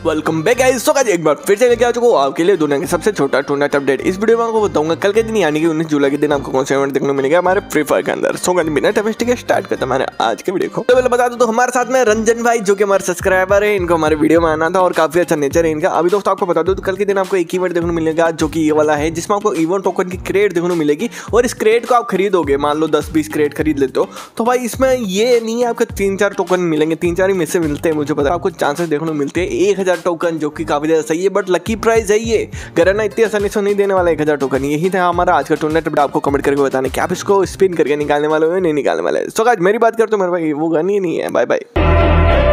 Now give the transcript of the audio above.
Welcome back guys. So guys एक बार फिर से लेके आ चुका हूं आपके लिए दुनिया के सबसे छोटा टूर्नामेंट अपडेट। इस वीडियो में आपको बताऊंगा कल के दिन यानी कि 19 जुलाई के दिन आपको कौन सा इवेंट देखने को मिलेगा हमारे फ्री फायर के अंदर। सो गाइस बिना टाइम वेस्ट के स्टार्ट करते हैं हमारे आज के वीडियो को। तो पहले बता दूं तो हमारे साथ में रंजन भाई जो कि हमारे सब्सक्राइबर है, इनको हमारे वीडियो में आना था और काफी अच्छा नेचर है इनका। अभी दोस्तों आपको बता दूं तो कल के दिन आपको एक इवेंट देखने को मिलेगा जो कि ये वाला है, जिसमें आपको इवेंट टोकन की क्रेट देखने को मिलेगी और इस क्रेट को आप खरीदोगे, मान लो 10-20 क्रेट खरीद लेते हो तो भाई इसमें ये नहीं है आपको 3-4 टोकन मिलेंगे, 3-4 ही में से मिलते हैं मुझे पता है। आपको चांसेस देखने को मिलते हैं 1000 टोकन जो कि काफी ज्यादा सही है, बट लकी प्राइस है ये। गरना इतनी आसानी से नहीं देने वाला 1000 टोकन। यही था हमारा आज का टूर्नामेंट, बट आपको कमेंट करके बताने कि आप इसको स्पिन करके निकालने वाले हो या नहीं निकालने वाले। सो गाइस मेरी बात करते हो मेरे भाई वो गन ही नहीं है। Bye bye.